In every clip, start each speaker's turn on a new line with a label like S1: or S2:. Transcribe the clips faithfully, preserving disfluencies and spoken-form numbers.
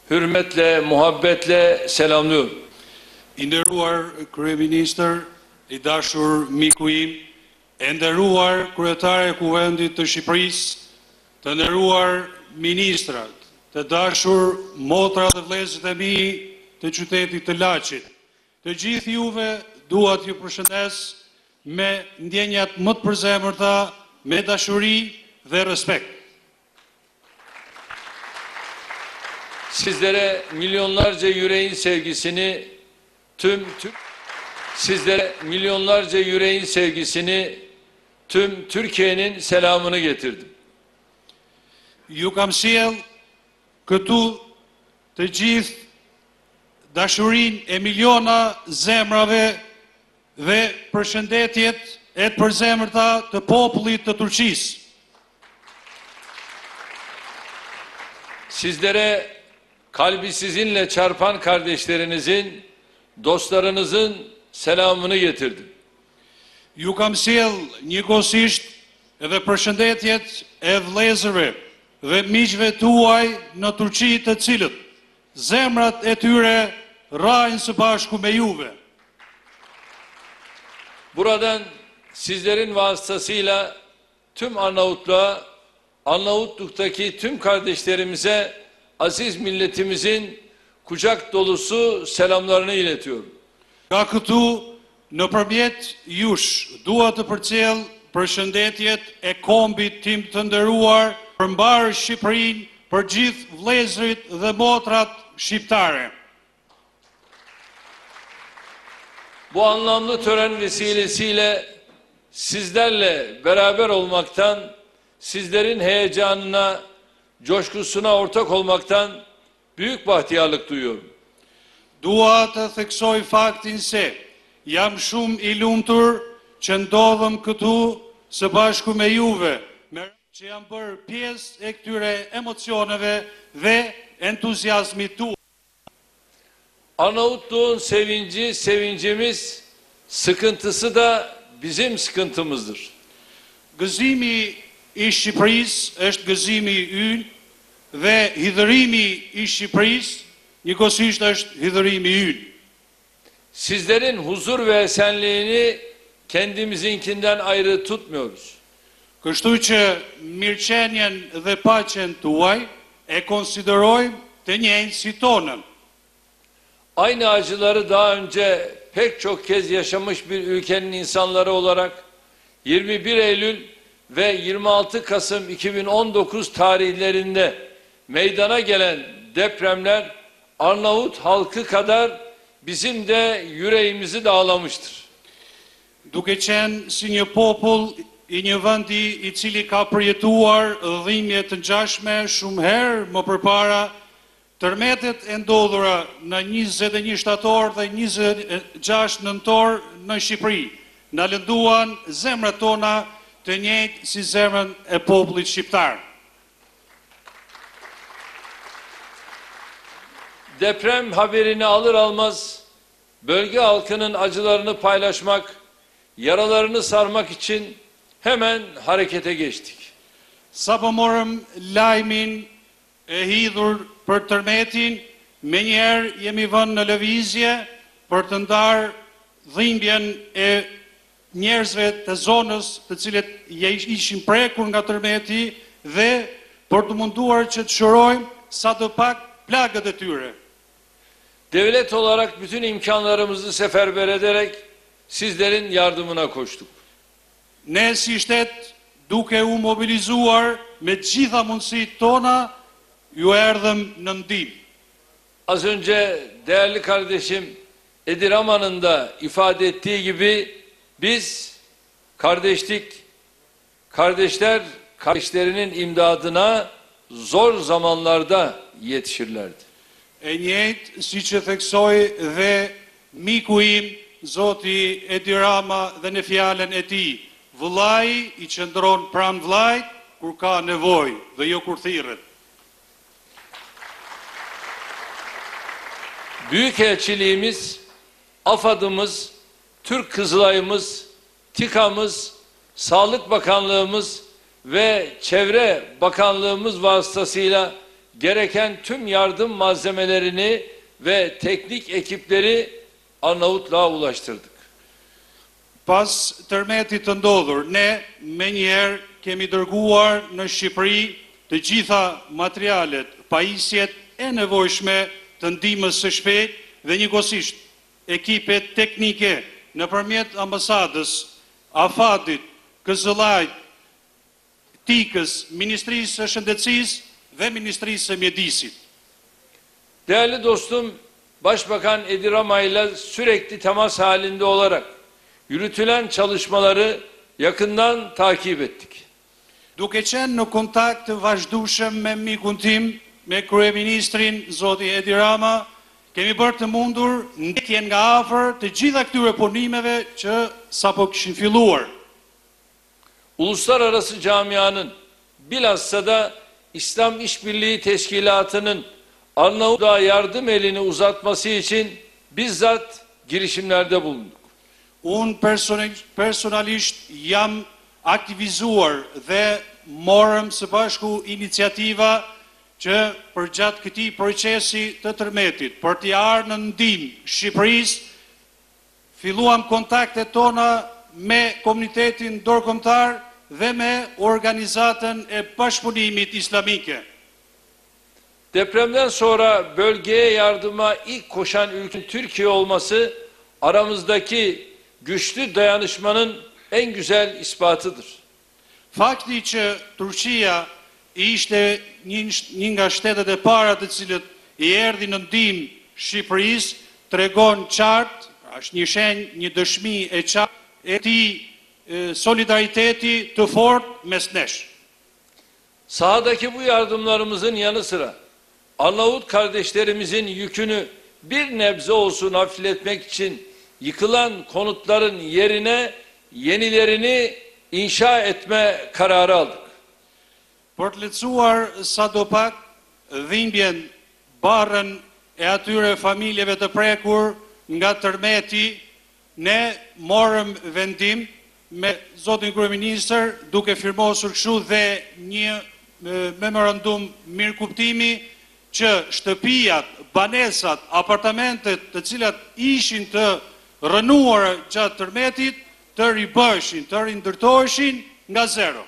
S1: hürmetle, muhabbetle selamlıyorum.
S2: I nderuar kryeministër, i dashur miku im, e nderuar kryetare e Kuvendit të Shqipërisë, të nderuar ministrat, të dashur motra dhe vëllezërit e mi të qytetit të Laçit. Të gjithë juve dua t'ju përshëndes me ndjenjat më të përzemërta, me dashuri dhe respekt.
S1: Sizlere milyonlarca yüreğin sevgisini tüm Türk sizlere milyonlarca yüreğin sevgisini tüm Türkiye'nin selamını getirdim.
S2: Ju kam sjell këtu të gjithë dashurinë e miliona zemrave dhe përshëndetjet e të përzemërta të popullit të Turqisë.
S1: Sizlere kalbi sizinle çarpan kardeşlerinizin, dostlarınızın selamını getirdim.
S2: Ju kam sjell njëkohësisht edhe përshëndetjet e vëllezërve dhe miqve tuaj në Turqi, të cilët zemrat e tyre rajnë së bashku me juve.
S1: Buradan sizlerin vasıtasıyla tüm Arnavutluğa, Arnavutluk'taki tüm kardeşlerimize, aziz milletimizin kucak dolusu selamlarını iletiyorum.
S2: Ka këtu nëpërmjet jush dua të përcjell përshëndetjet e kombit tim të nderuar përmbar Shqipërinë, për gjithë vëllezërit dhe motrat shqiptare.
S1: Bu anlamlı tören vesilesiyle sizlerle beraber olmaktan, sizlerin heyecanına, coşkusuna ortak olmaktan büyük bahtiyarlık duyuyorum.
S2: Dua të theksoj faktin se jam shumë i lumtur që ndodhem këtu së bashku me juve, me që jam bërë pjesë e këtyre emocioneve dhe entuziazmit tuaj.
S1: Arnavutluğun sevinci sevincimiz, sıkıntısı da bizim sıkıntımızdır.
S2: Gëzimi i Shqipërisë është gëzimi ynë dhe hidhërimi i Shqipërisë njëkohësisht është hidhërimi ynë.
S1: Sizlerin huzur ve esenliğini kendimizinkinden ayrı tutmuyoruz.
S2: Kështu që mirëqenien dhe paqen tuaj e konsiderojmë të njëjtë si tonën.
S1: Aynı acıları daha önce pek çok kez yaşamış bir ülkenin insanları olarak yirmi bir Eylül ve yirmi altı Kasım iki bin on dokuz tarihlerinde meydana gelen depremler Arnavut halkı kadar bizim de yüreğimizi dağlamıştır.
S2: Duke qenë si një popull i një vendi i cili ka përjetuar dhimbje të ngjashme shumë herë më përpara, tërmetet e ndodhura në njëzet e një shtator dhe njëzet e gjashtë nëntor në Shqipëri na lënduan zemrat tona të njëjtë si zemrën e popullit shqiptar.
S1: Deprem haberini alır almaz bölge halkının acılarını paylaşmak, yaralarını sarmak için hemen harekete geçtik.
S2: Sa po morëm lajmin e hidhur për tërmetin, menjëherë jemi vënë në lëvizje për të ndarë dhimbjen e njerëzve të zonës të cilët ishin prekur nga tërmeti dhe për të munduar që të shërojmë sadopak plagët e tyre.
S1: Devlet olarak bütün imkanlarımızı seferber ederek sizlerin yardımına koştuk.
S2: Ne si shtet duke u mobilizuar me të gjitha mundësitë tona, ju erdhëm në ndihmë.
S1: Az önce değerli kardeşim Ediraman'ın da ifade ettiği gibi biz kardeşlik, kardeşler kardeşlerinin imdadına zor zamanlarda yetişirlerdi.
S2: E njëjtë si që theksoi dhe miku im, Zoti Edi Rama, dhe në fjalën e tij, vëllai i qëndron pranë vëllait kur ka nevojë dhe jo kur thirret.
S1: Büyükelçiliğimiz, AFAD'ımız, Türk Kızılay'ımız, TİKA'mız, Sağlık Bakanlığımız ve Çevre Bakanlığımız vasıtasıyla gereken tüm yardım malzemelerini ve teknik ekipleri Arnavutluğa ulaştırdık.
S2: Pas tërmetit të ndodhur, ne me njëherë kemi dërguar në Shqipëri të gjitha materialet, pajisjet e nevojshme të ndihmës së shpejtë dhe njëkohësisht ekipet teknike nëpërmjet ambasadës, AFAD-it, K Z L-it, Tikës, Ministrisë së Shëndetësisë ve Ministrisë së Mjedisit.
S1: Değerli dostum, Başbakan Edi Rama ile sürekli temas halinde olarak yürütülen çalışmaları yakından takip ettik.
S2: Duke qenë në kontakt të vazhdueshëm me mikun tim, me kryeministrin zoti Edi Rama, kemi bërë të mundur ndjekjen nga afër të gjitha këtyre punimeve që sapo kishin filluar.
S1: Uluslararası camianın, bilhassa da İslam İşbirliği Teşkilatı'nın Arnavutluğa yardım elini uzatması için bizzat girişimlerde bulunduk.
S2: Unë personalisht jam aktivizuar dhe morëm së bashku iniciativa që përgjatë këtij procesi të tërmetit, për t'i ardhur në ndihmë Shqipërisë, filluam kontaktet tona me komunitetin ndërkombëtar dhe me organizatën e bashkëpunimit islamike.
S1: Depremden sonra bölgeye yardıma ilk koşan ülke Türkiye olması aramızdaki güçlü dayanışmanın en güzel ispatıdır.
S2: Fakti që Turqia ishte një, një nga shtetet e para të cilët i erdhi në ndihmë Shqipërisë, tregon qartë, është një shenjë, një dëshmi e qartë e këtij solidariteti të fortë mes nesh.
S1: Sahadaki bu yardımlarımızın yanı sıra Arnavut kardeşlerimizin yükünü bir nebze olsun hafifletmek için yıkılan konutların yerine yenilerini inşa etme kararı aldık.
S2: Për të lehtësuar sadopak dhimbjen, barrën e atyre familjeve të prekur nga tërmeti, ne morëm vendim me zotin kryeministër duke firmosur kështu dhe një memorandum mirëkuptimi që shtëpijat, banesat, apartamentet të cilat ishin të rënuara gjatë tërmetit të ribëshin, të rindërtoheshin nga zero.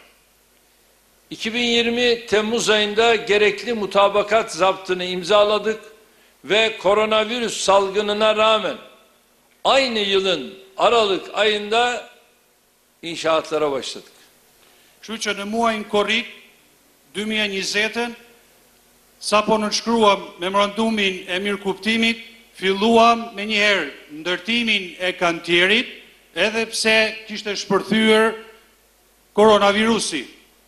S1: iki bin yirmi Temmuz ayında gerekli mutabakat zaptını imzaladık ve koronavirüs salgınına rağmen aynı yılın Aralık ayında inşaatlara başladık.
S2: Kështu që në muajin korrik dy mijë e njëzet, sapo nënshkruam memorandumin e mirëkuptimit, filluam me njëherë ndërtimin e kantierit, edhe pse kishte shpërthyer koronavirusi.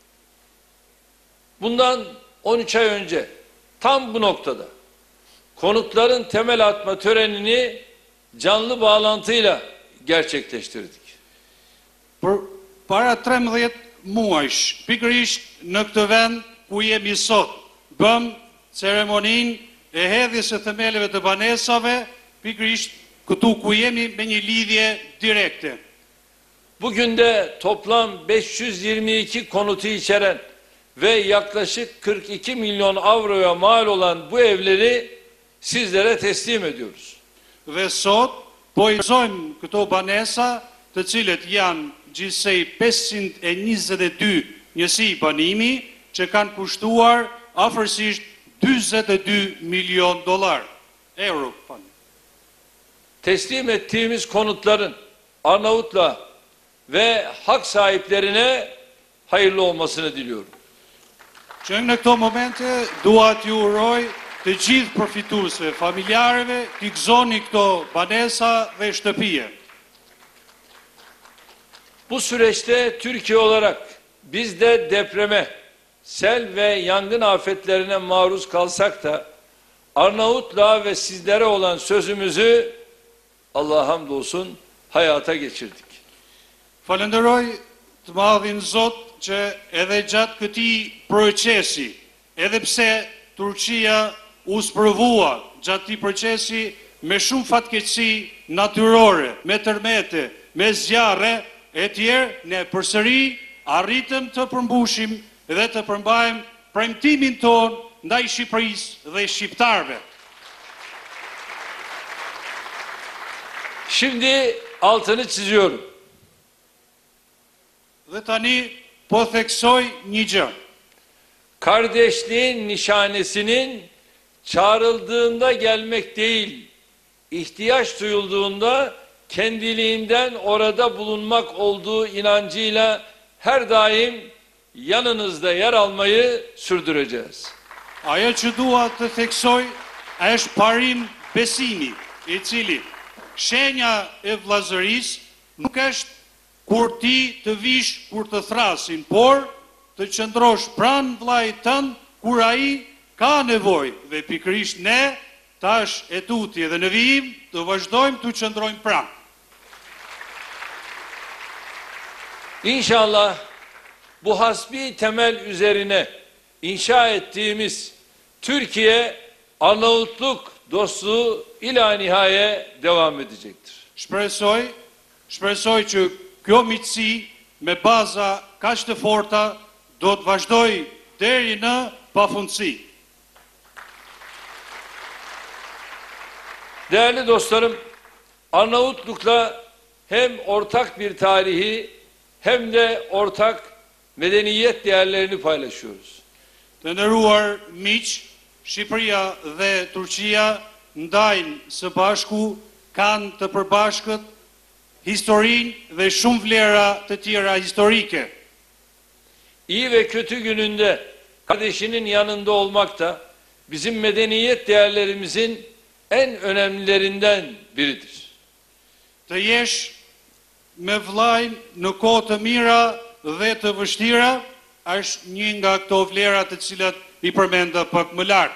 S1: Bundan on üç ay önce tam bu noktada konutların temel atma törenini canlı bağlantıyla gerçekleştirdik.
S2: Për para trembëdhjetë muajsh, pikërisht në këtë vend ku jemi sot, bëm ceremoninë e hedhjes së themeleve të banesave, pikërisht këtu ku jemi me një lidhje direkte.
S1: Bugün de toplam beş yüz yirmi iki konutu içeren ve yaklaşık kırk iki milyon avroya mal olan bu evleri sizlere teslim ediyoruz.
S2: Dhe sot po i zojmë këto banesa, të cilët janë gjithsej pesëqind e njëzet e dy njësi banimi që kanë kushtuar afërsisht dyzet e dy milion dolar, euro.
S1: Teslim ettiğimiz konutların Arnavutluğa ve hak sahiplerine hayırlı olmasını diliyorum.
S2: Që në këto momente dua t'ju uroj të gjithë përfituesve, familjarëve, t'i gëzoni këto banesa dhe shtëpije.
S1: Bu süreçte Türkiye olarak biz de depreme, sel ve yangın afetlerine maruz kalsak da Arnavutluğa ve sizlere olan sözümüzü Allah'a hamdolsun hayata geçirdik.
S2: Falenderoj të madhin Zot që edhe gjatë këtij procesi, edhe pse Turqia u sprovua gjatë këtij procesi me shumë fatkeqësi natyrore, me tërmete, me zjarre e tjerë, ne përsëri arritëm të përmbushim dhe të përmbajmë premtimin ton ndaj Shqipërisë dhe shqiptarëve.
S1: Şimdi altını çiziyorum.
S2: Dhe tani po theksoj një gjë.
S1: Kardeşliğin nişanesinin çağrıldığında gelmek değil, ihtiyaç duyulduğunda kendiliğinden orada bulunmak olduğu inancıyla her daim yanınızda yer almayı sürdüreceğiz.
S2: Ajo që dua të theksoj është parim besimi, i cili shenja e vllazërisë nuk është kur ti të vish kur të thrasin, por të qëndrosh pranë vllait tënd kur ai ka nevojë dhe pikërisht ne tash e tutje dhe në vijim të vazhdojmë të qëndrojmë pranë.
S1: İnşallah bu hasbi temel üzerine inşa ettiğimiz Türkiye Arnavutluk dostluğu ila nihaye devam edecektir.
S2: Shpresoj, shpresoj që kjo miqësi me baza kaq të forta do të vazhdojë deri në pafundësi.
S1: Değerli dostlarım, Arnavutluk'la hem ortak bir tarihi hem de ortak medeniyet değerlerini paylaşıyoruz.
S2: Të nderuar miq, Shqipëria dhe Turqia ndajnë së bashku, kanë të përbashkët historinë dhe shumë vlera të tjera historike.
S1: İyi ve kötü gününde kardeşinin yanında olmak da bizim medeniyet değerlerimizin en önemlilerinden biridir.
S2: Të jesh me vllajin në kohë të mira dhe të vështira është një nga këto vlera të cilat i përmenda pak më lart.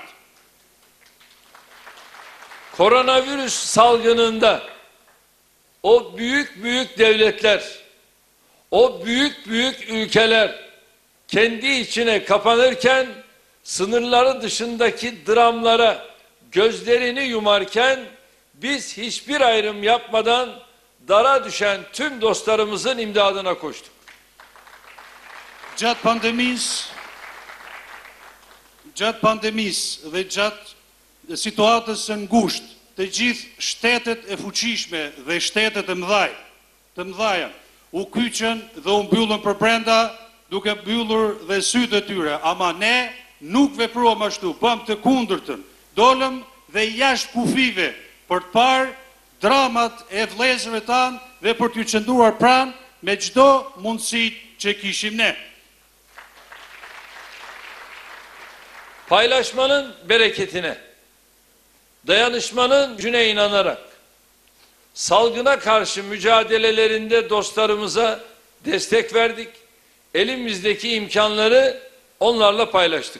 S1: Koronavirüs salgınında o büyük büyük devletler, o büyük büyük ülkeler kendi içine kapanırken sınırları dışındaki dramlara gözlerini yumarken biz hiçbir ayrım yapmadan dara düşen tüm dostlarımızın imdadına koştuk.
S2: Gjatë pandemisë, gjatë pandemisë dhe gjatë situatës së ngushtë, të gjithë shtetet e fuqishme dhe shtetet e mëdhaj, të mëdhaja, u kyçën dhe u mbyllën për brenda, duke mbyllur dhe sytë e tyre, ama ne nuk vepruam ashtu, bëm të kundërtën, dolëm dhe jashtë kufive për të parë dramat e vëllezërve tanë dhe për t'ju qëndruar pranë me çdo mundësi që kishim ne.
S1: Paylaşmanın bereketine, dayanışmanın gücüne inanarak salgına karşı mücadelelerinde dostlarımıza destek verdik. Elimizdeki imkanları onlarla paylaştık.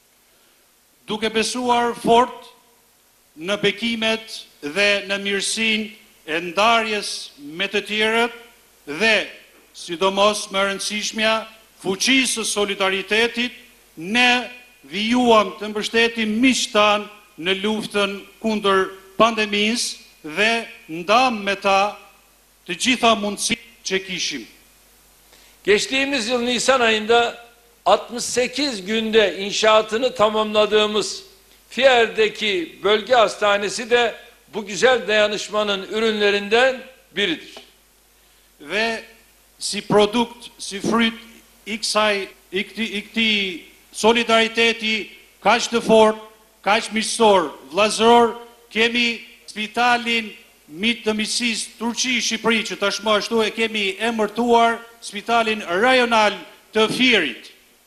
S2: Duke besuar fort në bekimet dhe në mirësinë e ndarjes me të tjerët dhe sidomos më rëndësishmja fuqisë së solidaritetit, ne vijuam të mbështetim miqtë tanë në luftën kundër pandemisë dhe ndam me ta të gjitha mundësitë që kishim.
S1: Geçtiğimiz yıl Nisan ayında altmış sekiz günde inşaatını tamamladığımız Fiyer'deki bölge hastanesi de bu güzel dayanışmanın ürünlerinden biridir.
S2: Dhe si produkt, si fryt i kësaj, i këti, i këti solidariteti kaq të fort, kaq miqësor, vllazëror, kemi spitalin mit të miqësisë Turqi-Shqipëri, që tashmë ashtu e kemi emërtuar spitalin rajonal të Fierit,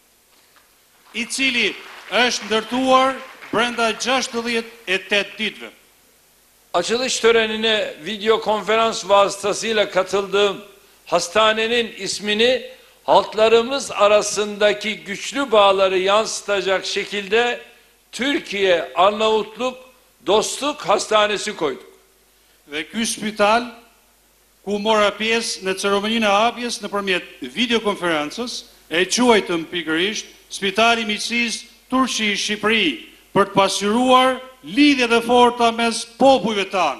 S2: i cili është ndërtuar brenda gjashtëdhjetë e tetë ditëve.
S1: Açılış törenine video konferans vasıtasıyla katıldığım hastanenin ismini halklarımız arasındaki güçlü bağları yansıtacak şekilde Türkiye Arnavutluk Dostluk Hastanesi koyduk.
S2: Dhe ky spital, ku mora pjesë në ceremoninë e hapjes nëpërmjet videokonferencës, e quajtëm pikërisht Spitali i Miqësisë Turqi-Shqipëri, për të pasqyruar lidhjet e forta mes popujve tanë.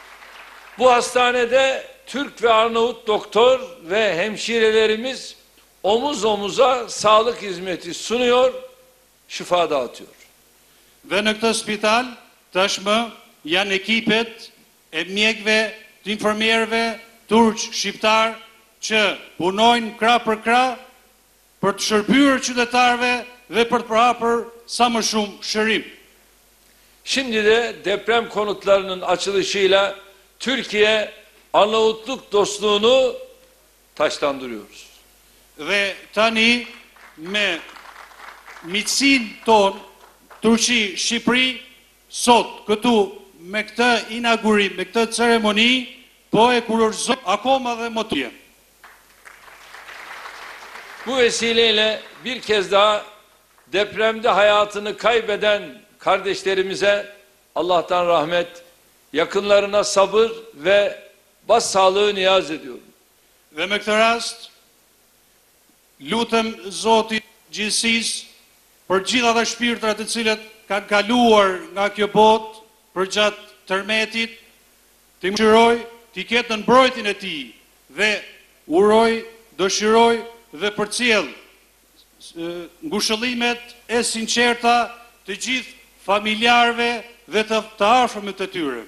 S1: Bu hastanede Türk ve Arnavut doktor ve hemşirelerimiz omuz omuza sağlık hizmeti sunuyor, şifa dağıtıyor.
S2: Dhe në këtë spital tashmë janë ekipet e mjekëve, të infermierëve turq shqiptar që punojnë krah për krah për të shërbyer qytetarëve dhe për të përhapur sa më shumë shërim.
S1: Şimdi de deprem konutlarının açılışıyla Türkiye Arnavutluk dostluğunu taşlandırıyoruz.
S2: Dhe tani me miqësinë tonë Turqi Shqipëri sot këtu me këtë inaugurim, me këtë ceremoni po e kurorëzojmë akoma dhe më tje.
S1: Bu vesileyle bir kez daha depremde hayatını kaybeden kardeşlerimize Allah'tan rahmet, yakınlarına sabır ve başsağlığı niyaz ediyorum.
S2: Dhe me këtë rast lutem Zotit gjithësisë për gjithë ata shpirtrat të cilët kanë kaluar nga kjo botë përgjatë tërmetit, të mëshiroj, të ketë në mbrojtjen e tij dhe uroj, dëshiroj dhe përcjell ngushëllimet e sinqerta të gjithë familjarëve dhe të, të afërmit të tyre.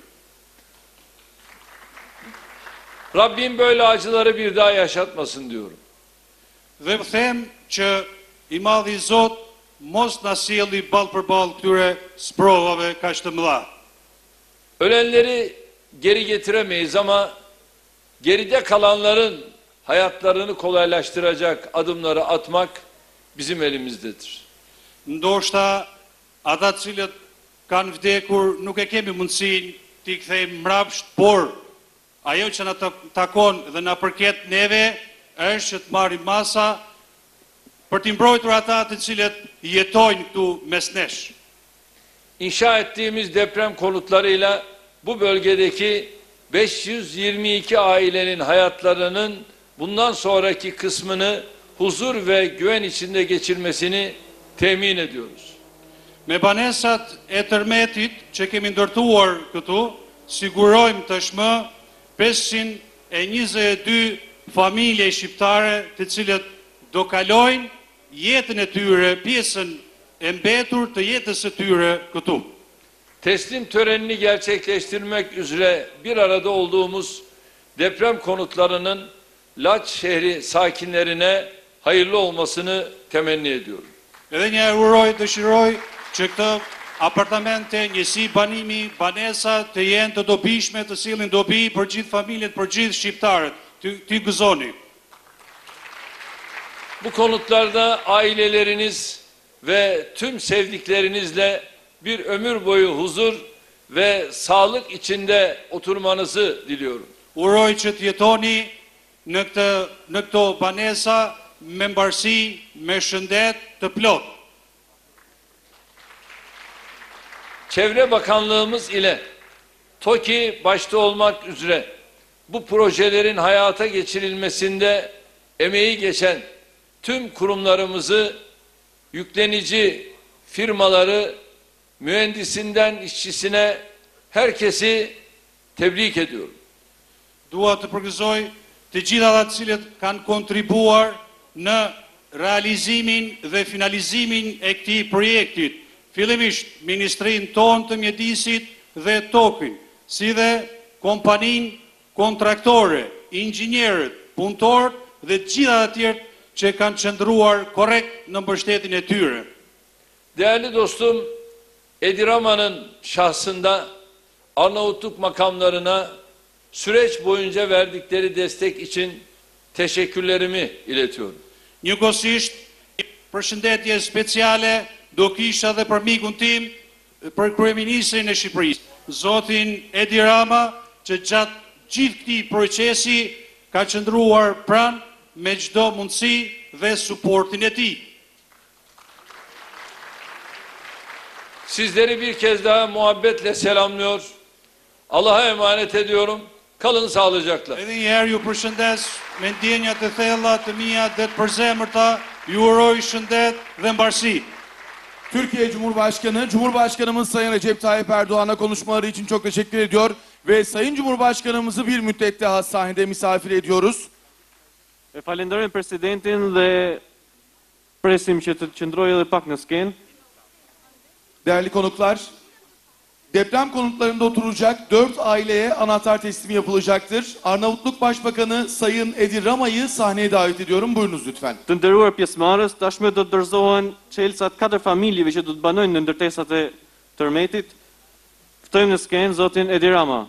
S1: Rabbim böyle acıları bir daha yaşatmasın diyorum.
S2: Dhe më them që i madhi Zot mos na sjelli ball për ball këtyre sprovave kaq të mëdha.
S1: Ölenleri geri getiremeyiz ama geride kalanların hayatlarını kolaylaştıracak adımları atmak bizim elimizdedir.
S2: Ndoshta ata të cilët kanë vdekur nuk e kemi mundësinë t'i kthejmë mbrapsht, por ajo që na takon dhe na përket neve është që të marrim masa për t'i mbrojtur ata të cilët jetojnë këtu mes nesh.
S1: İnşa ettiğimiz deprem konutlarıyla bu bölgedeki beş yüz yirmi iki ailenin hayatlarının bundan sonraki kısmını huzur ve güven içinde geçirmesini temin ediyoruz.
S2: Me banesat e tërmetit që kemi ndërtuar këtu, sigurojmë tashmë pesëqind e njëzet e dy familje shqiptare të cilët do kalojnë jetën e tyre, pjesën e mbetur të jetës së tyre këtu.
S1: Teslim törenini gerçekleştirmek üzere bir arada olduğumuz deprem konutlarının Laç şehri sakinlerine hayırlı olmasını temenni ediyorum.
S2: Edhe një herë uroj, dëshiroj që këtë apartamente, njësi, banimi, banesa të jenë të dobishme, të sillin dobi për gjithë familjet, për gjithë shqiptarët. Ty gëzoni.
S1: Bu konutlarda aileleriniz ve tüm sevdiklerinizle bir ömür boyu huzur ve sağlık içinde oturmanızı diliyorum.
S2: Uroj që të jetoni në këtë në këto banesa me mbarësi, me shëndet të plot.
S1: Çevre Bakanlığımız ile TOKİ başta olmak üzere bu projelerin hayata geçirilmesinde emeği geçen tüm kurumlarımızı, yüklenici firmaları, mühendisinden işçisine herkesi tebrik ediyorum.
S2: Dua të përgëzoj të gjitha ata të cilët kanë kontribuar në realizimin dhe finalizimin e këtij projektit. Fillimisht Ministrinë tonë të mjedisit dhe TOKİn, si dhe kompaninë kontraktore, inxhinierët, punëtorët dhe të gjitha të tjerë që kanë qëndruar korrekt në mbështetjen e tyre.
S1: Değerli dostum, Edirama'nın şahsında Arnavutluk makamlarına süreç boyunca verdikleri destek için teşekkürlerimi iletiyorum.
S2: Njëkohësisht, përshëndetje speciale do kisha dhe për mikun tim, për kryeministrin e Shqipërisë, Zotin Edi Rama, që gjatë gjithë këtij procesi ka qëndruar pranë me çdo mundësi dhe suportin e tij.
S1: Sizleri bir kez daha muhabbetle selamlıyor. Allah'a emanet ediyorum. Kalın sağlıcakla.
S2: Edhe një herë ju përshëndes me ndjenja të thella të mia dhe të përzemërta, ju uroj shëndet dhe mbarësi.
S3: Türkiye Cumhurbaşkanı, Cumhurbaşkanımız Sayın Recep Tayyip Erdoğan'a konuşmaları için çok teşekkür ediyor ve Sayın Cumhurbaşkanımızı bir müddet daha sahnede misafir ediyoruz.
S4: E falenderojmë presidentin dhe presim që të qëndrojë edhe pak në skenë.
S3: Değerli konuklar, deprem konutlarında oturacak dört aileye anahtar teslimi yapılacaktır. Arnavutluk Başbakanı Sayın Edi Rama'yı sahneye davet ediyorum. Buyurunuz lütfen.
S4: Të nderuar pjesëmarrës, tashmë do të dorëzohen çelësat katër familjeve që do të banojnë në ndërtesat e tërmetit. Ftojmë në skenë zotin Edi Rama.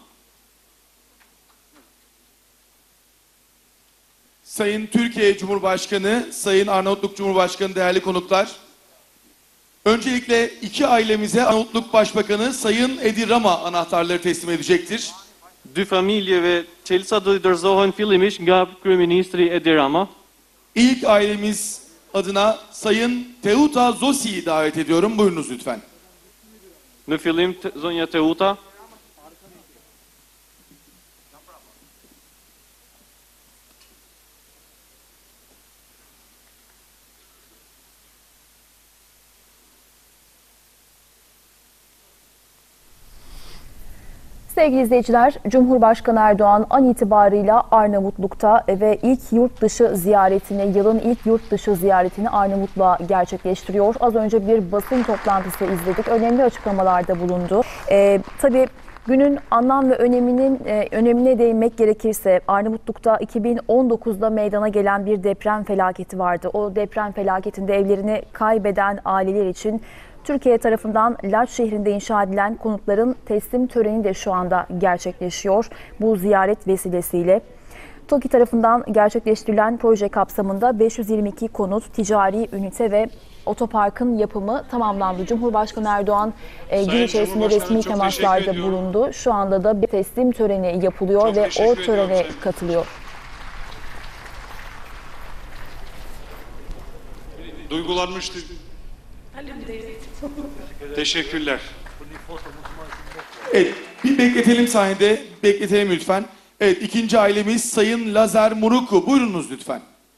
S3: Sayın Türkiye Cumhurbaşkanı, Sayın Arnavutluk Cumhurbaşkanı, değerli konuklar. Öncelikle iki ailemize Arnavutluk Başbakanı Sayın Edi Rama anahtarları teslim edecektir.
S4: Dy familjeve çelësat do të dorëzohen fillimisht nga kryeministri Edi Rama.
S3: İlk ailemiz adına Sayın Teuta Zosi'yi davet ediyorum. Buyurunuz lütfen.
S4: Në fillim të- zonja Teuta.
S5: Sevgili izleyiciler, Cumhurbaşkanı Erdoğan an itibarıyla Arnavutluk'ta ve ilk yurt dışı ziyaretini, yılın ilk yurt dışı ziyaretini Arnavutluğa gerçekleştiriyor. Az önce bir basın toplantısı izledik. Önemli açıklamalarda bulundu. Ee, tabii günün anlam ve öneminin e, önemine değinmek gerekirse Arnavutluk'ta iki bin on dokuzda meydana gelen bir deprem felaketi vardı. O deprem felaketinde evlerini kaybeden aileler için Türkiye tarafından Laç şehrinde inşa edilen konutların teslim töreni de şu anda gerçekleşiyor. Bu ziyaret vesilesiyle TOKİ tarafından gerçekleştirilen proje kapsamında beş yüz yirmi iki konut, ticari ünite ve otoparkın yapımı tamamlandı. Cumhurbaşkanı Erdoğan e, gün
S2: Sayın
S5: içerisinde
S2: Cumhurbaşkanım,
S5: resmi
S2: çok
S5: temaslarda
S2: teşekkür ediyorum.
S5: bulundu. Şu anda da bir teslim töreni yapılıyor
S2: Çok
S5: ve
S2: teşekkür
S5: o
S2: ediyorum
S5: törene
S2: Sayın.
S5: katılıyor.
S2: Duygulanmıştı. Teşekkürler.
S3: Evet, bir bekletelim sahnede. Bekletelim lütfen. Evet, ikinci ailemiz Sayın Lazer Muruku. Buyurunuz lütfen.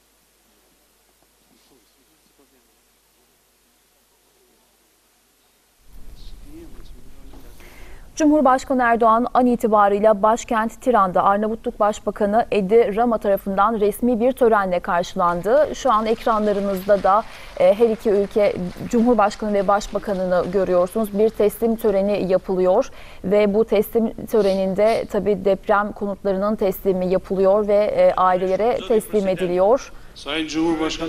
S5: Cumhurbaşkanı Erdoğan an itibarıyla başkent Tiran'da Arnavutluk Başbakanı Edi Rama tarafından resmi bir törenle karşılandı. Şu an ekranlarınızda da e, her iki ülke Cumhurbaşkanı ve Başbakanını görüyorsunuz. Bir teslim töreni yapılıyor ve bu teslim töreninde tabii deprem konutlarının teslimi yapılıyor ve e, ailelere teslim ediliyor.
S2: Sayın Cumhurbaşkanı,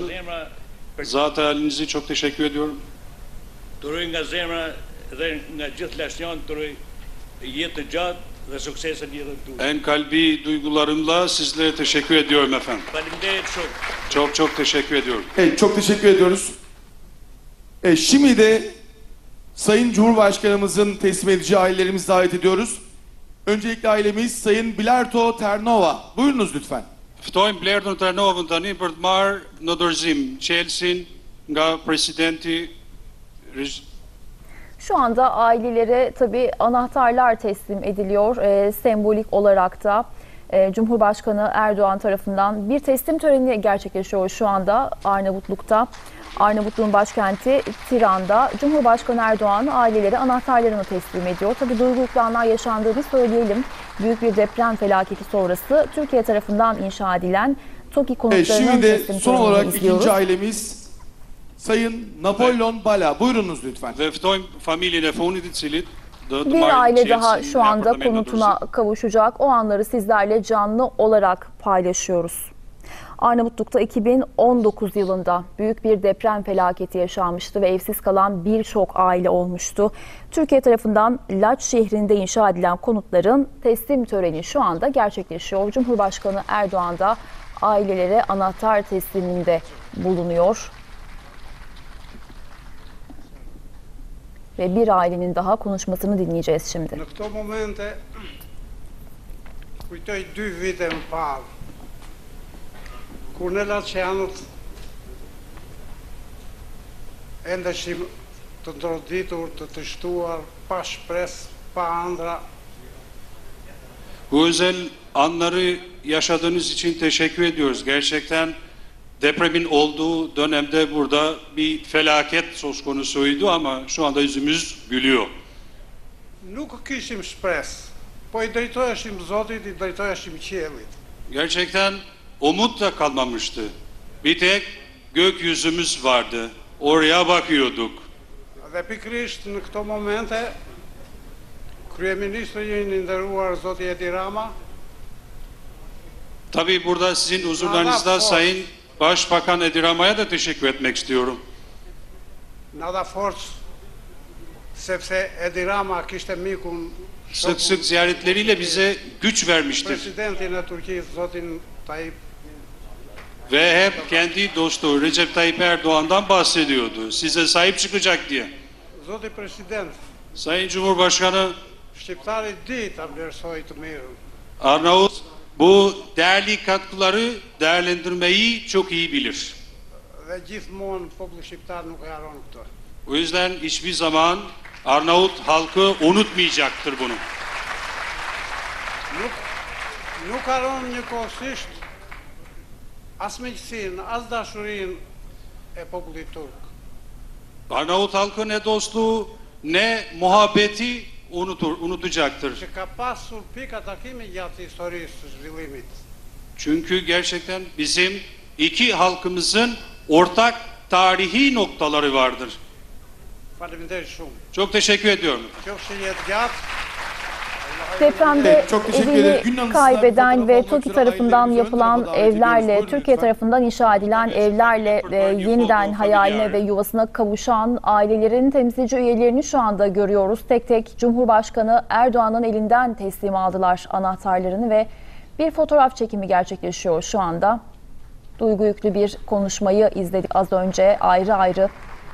S2: zat halinizi çok teşekkür ediyorum.
S6: Duroj nga zemra dhe nga gjithë lasjon, duroj jetë të gjatë dhe suksese në jetën tuaj.
S2: En kalbi duygularımla sizlere teşekkür ediyorum efendim.
S6: Faleminderit shumë.
S2: Çok çok teşekkür ediyorum.
S3: Evet, çok teşekkür ediyoruz. Evet, şimdi de Sayın Cumhurbaşkanımızın teslim edeceği ailelerimizi davet ediyoruz. Öncelikle ailemiz Sayın Bilarto Ternova. Buyurunuz lütfen.
S2: Ftojmë Blerton Tarnovën tani për të marrë në dorëzim çelësin nga presidenti Rez-
S5: Şu anda ailelere tabii anahtarlar teslim ediliyor. E, sembolik olarak da e, Cumhurbaşkanı Erdoğan tarafından bir teslim töreni gerçekleşiyor şu anda Arnavutluk'ta. Arnavutluğun başkenti Tiran'da Cumhurbaşkanı Erdoğan ailelere anahtarlarını teslim ediyor. Tabii duygusal anlar yaşandığını söyleyelim. Büyük bir deprem felaketi sonrası Türkiye tarafından inşa edilen TOKİ
S3: Evet,
S5: konutlarının
S3: şimdi de
S5: teslim
S3: son
S5: törenini
S3: olarak
S5: izliyoruz.
S3: ikinci ailemiz Sayın Napolyon Bala. Buyurunuz lütfen.
S2: Ve ftojmë familjen e fundit i cili do të
S5: Bir
S2: marrë
S5: aile daha
S2: çelësin
S5: şu
S2: nga
S5: anda
S2: apartamenti në
S5: konutuna
S2: dorëzim.
S5: kavuşacak. O anları sizlerle canlı olarak paylaşıyoruz. Arnavutluk'ta iki bin on dokuz yılında büyük bir deprem felaketi yaşanmıştı ve evsiz kalan birçok aile olmuştu. Türkiye tarafından Laç şehrinde inşa edilen konutların teslim töreni şu anda gerçekleşiyor. Cumhurbaşkanı Erdoğan da ailelere anahtar tesliminde bulunuyor. Ve bir ailenin daha konuşmasını dinleyeceğiz şimdi.
S7: Në këto momente kujtoj dy vite më parë, kur në Laçanët endeshim të ndërditur, të të shtuar, pa shpresë, pa ëndra.
S2: Bu özel anları yaşadığınız için teşekkür ediyoruz. Gerçekten depremin olduğu dönemde burada bir felaket söz konusuydu ama şu anda yüzümüz gülüyor.
S7: Nuk kishim shpresë, po i drejtoheshim Zotit, i drejtoheshim qiellit.
S2: Gerçekten umut da kalmamıştı. Bir tek gökyüzümüz vardı. Oraya bakıyorduk.
S7: Dhe pikrisht në këto momente, Kryeministri ynë i nderuar Zoti Edi Rama,
S2: Tabii burada sizin huzurlarınızda
S7: Allah
S2: Sayın Başbakan Edi Rama'ya da teşekkür etmek istiyorum.
S7: na dha forcë sepse Edi Rama kishte mikun
S2: Sık sık ziyaretleriyle bize güç vermiştir.
S7: presidentin e Turqisë Zotin Tayyip
S2: Ve hep kendi dostu Recep Tayyip Erdoğan'dan bahsediyordu. Size sahip çıkacak diye.
S7: Zoti President,
S2: Sayın Cumhurbaşkanı
S7: shqiptari di ta vlerësoj të mirën.
S2: Arnavut bu değerli katkıları değerlendirmeyi çok iyi bilir.
S7: Dhe gjithmonë populli shqiptar nuk e haron këtë.
S2: O yüzden hiçbir zaman Arnavut halkı unutmayacaktır bunu.
S7: Nuk nuk haron njëkohësisht as miqësinë, as dashurinë e popullit turk.
S2: Arnavut halkı ne dostluğu ne muhabbeti unutur, unutacaktır.
S7: Që ka pasur pika takimi gjatë historisë së zhvillimit.
S2: Çünkü gerçekten bizim iki halkımızın ortak tarihi noktaları vardır.
S7: Faleminderit shumë.
S2: Çok teşekkür ediyorum.
S7: Qofshin jetë gjatë.
S5: Depremde
S3: Evet, çok teşekkür ederim.
S5: evini
S3: Gün anısına
S5: kaybeden
S3: bir
S5: ve
S3: fotoğraf almak
S5: TOKİ
S3: üzere
S5: tarafından
S3: ailelerimizi
S5: yapılan
S3: ön tarafa davet ediyoruz.
S5: evlerle,
S3: Buyurun
S5: Türkiye
S3: lütfen.
S5: tarafından inşa edilen evlerle e, yeniden hayaline ve yuvasına kavuşan ailelerin temsilci üyelerini şu anda görüyoruz. Tek tek Cumhurbaşkanı Erdoğan'ın elinden teslim aldılar anahtarlarını ve bir fotoğraf çekimi gerçekleşiyor şu anda. Duygu yüklü bir konuşmayı izledik az önce ayrı ayrı.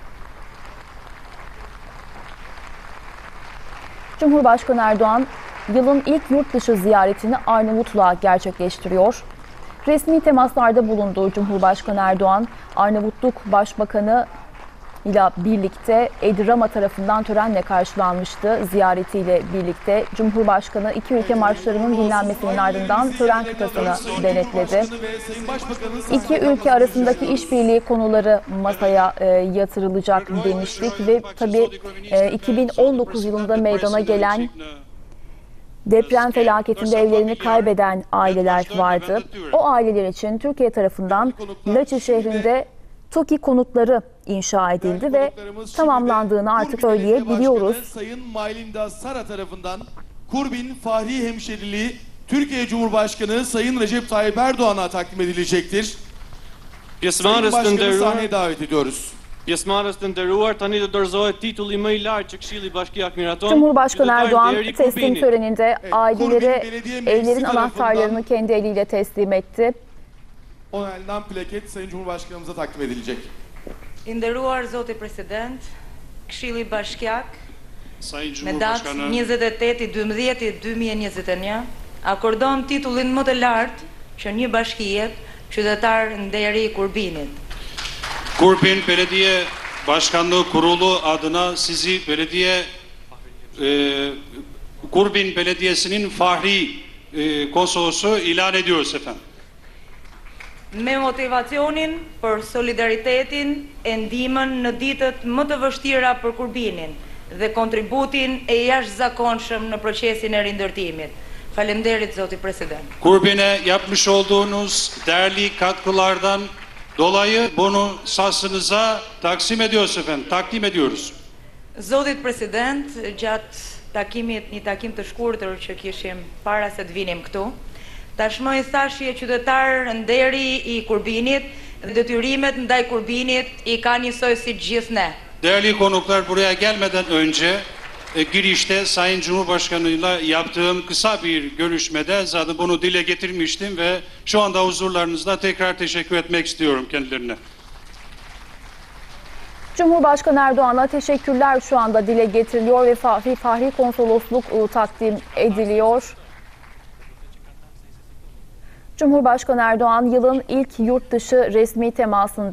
S5: Cumhurbaşkanı Erdoğan yılın ilk yurt dışı ziyaretini Arnavutluğa gerçekleştiriyor. Resmi temaslarda bulunduğu Cumhurbaşkanı Erdoğan, Arnavutluk Başbakanı ile birlikte Edi Rama tarafından törenle karşılanmıştı. Ziyaretiyle birlikte Cumhurbaşkanı iki ülke marşlarının dinlenmesinin ardından tören kıtasını denetledi. İki ülke arasındaki işbirliği konuları masaya e, yatırılacak demiştik ve tabii e, iki bin on dokuz yılında meydana gelen deprem felaketinde evlerini kaybeden aileler vardı. O aileler için Türkiye tarafından Laçı şehrinde TOKİ konutları inşa edildi ve tamamlandığını artık söyleyebiliyoruz.
S3: Sayın Maylinda Sara tarafından Kurbin Fahri Hemşeriliği Türkiye Cumhurbaşkanı Sayın Recep Tayyip Erdoğan'a takdim edilecektir. Sayın Başkanı sahneye davet ediyoruz.
S4: Pjesëmarrës të nderuar, tani do dorëzohet titulli më i lartë që Këshilli i Bashkiak miraton.
S5: Cumhurbaşkanı
S4: Qytetari
S5: Erdoğan
S4: Deri
S5: teslim
S4: Kurbini.
S5: töreninde ailelere
S3: Kurbin Belediye Meclisi
S5: evlerin
S3: tarafından-
S5: anahtarlarını kendi eliyle teslim etti.
S3: Onaylanan plaket Sayın Cumhurbaşkanımıza takdim edilecek.
S8: I nderuar Zoti President, Këshilli Bashkiak,
S2: Sayın
S8: me datë
S2: Cumhurbaşkanı
S8: njëzet e tetë i dymbëdhjetë i dy mijë e njëzet e një, akordon titullin më të lartë që një bashkie qytetar nderi i Kurbinit.
S2: Kurbin Belediye Başkanlığı Kurulu adına sizi belediye e, Kurbin Belediyesi'nin Fahri e, Konsolosu ilan ediyoruz efendim.
S8: Me motivacionin për solidaritetin e ndihmën në ditët më të vështira për Kurbinin dhe kontributin e jashtëzakonshëm në procesin e rindërtimit. Faleminderit Zoti President.
S2: Kurbin'e yapmış olduğunuz değerli katkılardan dolayı bunu sasınıza taksim ediyoruz efendim, takdim ediyoruz.
S8: Zotit President, gjatë takimit, një takim të shkurtër që kishim para se të vinim këtu, tashmë i thashje qytetar nderi i Kurbinit, detyrimet ndaj Kurbinit i ka njësoj si gjithë ne.
S2: Değerli konuklar, buraya gelmeden önce e, girişte Sayın Cumhurbaşkanı'yla yaptığım kısa bir görüşmede zaten bunu dile getirmiştim ve şu anda huzurlarınızda tekrar teşekkür etmek istiyorum kendilerine.
S5: Cumhurbaşkanı Erdoğan'a teşekkürler şu anda dile getiriliyor ve Fahri, Fahri Konsolosluk ıı, takdim ediliyor. Cumhurbaşkanı Erdoğan yılın ilk yurt dışı resmi temasında